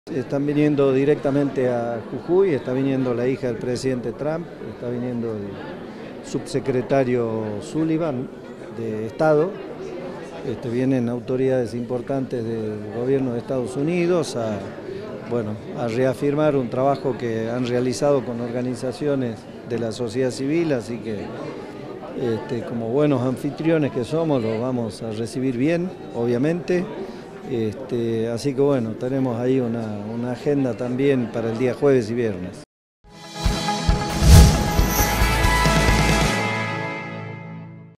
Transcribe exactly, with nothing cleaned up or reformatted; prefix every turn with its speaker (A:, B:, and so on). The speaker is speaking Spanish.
A: Están viniendo directamente a Jujuy, está viniendo la hija del presidente Trump, está viniendo el subsecretario Sullivan de Estado, este, vienen autoridades importantes del gobierno de Estados Unidos a, bueno, a reafirmar un trabajo que han realizado con organizaciones de la sociedad civil, así que este, como buenos anfitriones que somos, los vamos a recibir bien, obviamente. Este, así que bueno, tenemos ahí una, una agenda también para el día jueves y viernes.